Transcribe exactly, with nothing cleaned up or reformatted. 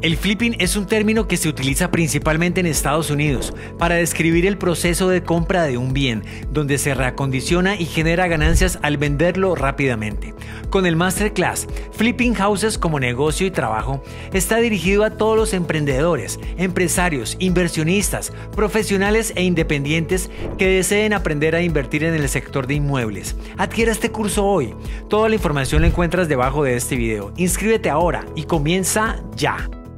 El flipping es un término que se utiliza principalmente en Estados Unidos para describir el proceso de compra de un bien, donde se reacondiciona y genera ganancias al venderlo rápidamente. Con el Masterclass Flipping Houses como negocio y trabajo, está dirigido a todos los emprendedores, empresarios, inversionistas, profesionales e independientes que deseen aprender a invertir en el sector de inmuebles. Adquiera este curso hoy. Toda la información la encuentras debajo de este video. Inscríbete ahora y comienza ya.